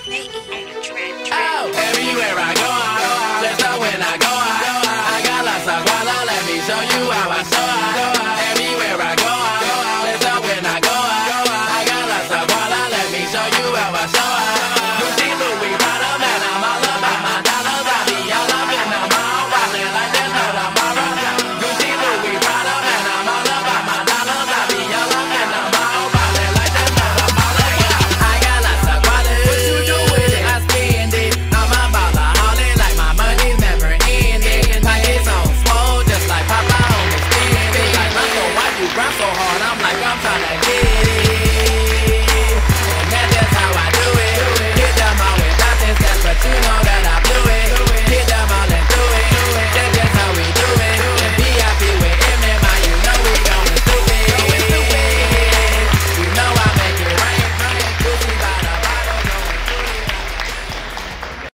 Oh, everywhere I go, let's know when I go, I got lots of guala, let me show you how I